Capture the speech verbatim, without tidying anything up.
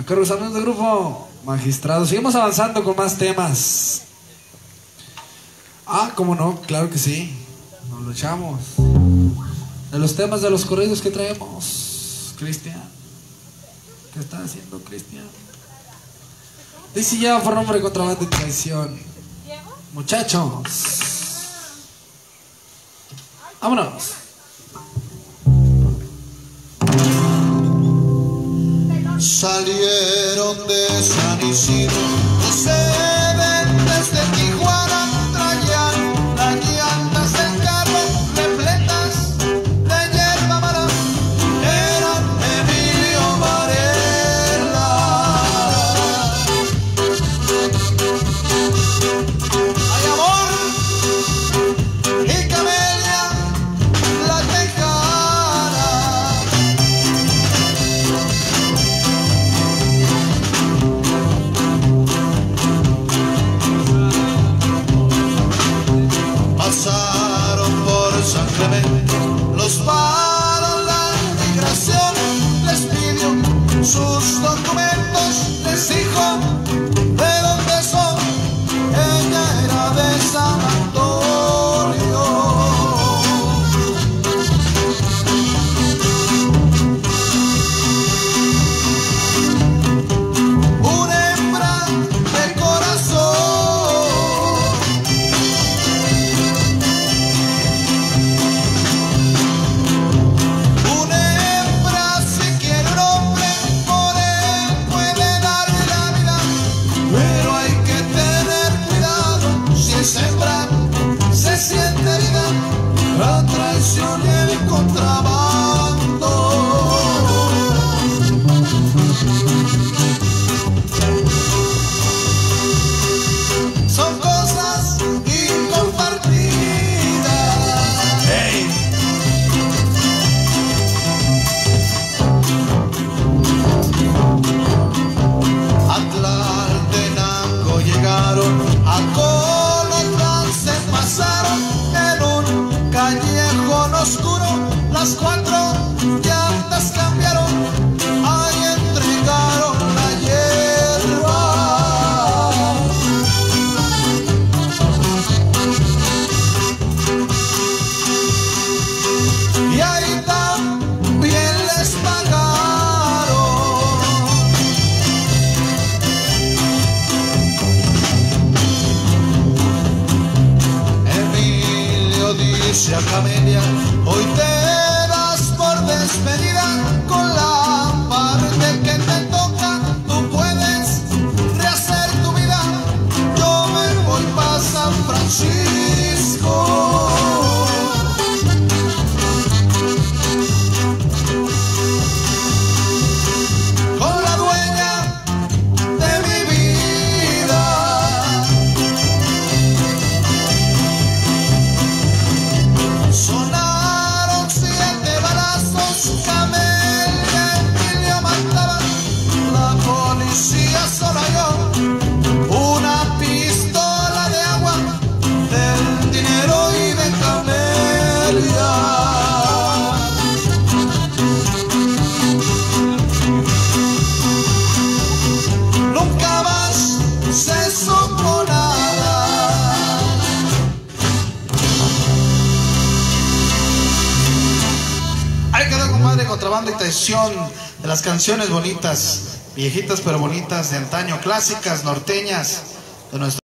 Cruzamiento de grupo Magistrado. Seguimos avanzando con más temas. Ah, cómo no, claro que sí. Nos lo echamos. De los temas de los corridos que traemos, Cristian. ¿Qué está haciendo Cristian? Dice ya por nombre contrabando y traición. Muchachos, vámonos. Salieron de San Isidro, proceden desde Tijuana, traían las llantas del carro repletas de hierba mala, eran Emilio Varela. Hay amor y Camelia, la tejana. Pasaron por San Clemente, los paros la migración, les pidió sus documentos, les dijo de dónde son, ella era de San Antonio. Una hembra de corazón, se siente herida, la traición y el contrabando. Son cosas incompartidas. Hey. A Tlaltenango llegaron, a pasaron en un callejón oscuro, las cuatro llantas cambiaron, ahí entregaron la hierba. Y ahí también les pagaron. Dice a Camelia, hoy te das por despedida, con la parte que te toca, tú puedes rehacer tu vida, yo me voy para San Francisco. Con la dueña de mi vida. Sonaron siete balazos, Camelia y Emilio mataban, la policía solo halló una pistola de agua, del dinero y de Camelia. Nunca más se supo nada. Ahí quedó, compadre, contrabando y traición, de las canciones bonitas, viejitas pero bonitas, de antaño, clásicas, norteñas, de nuestro